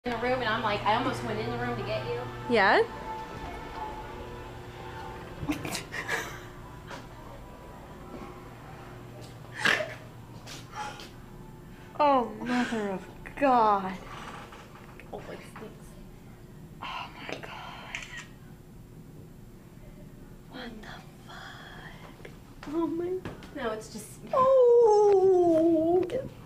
in the room, and I'm like, I almost went in the room to get you. Yeah? Oh, mother of God. Oh, it stinks. Oh my God. What the fuck? Oh my. No, it's just. Oh.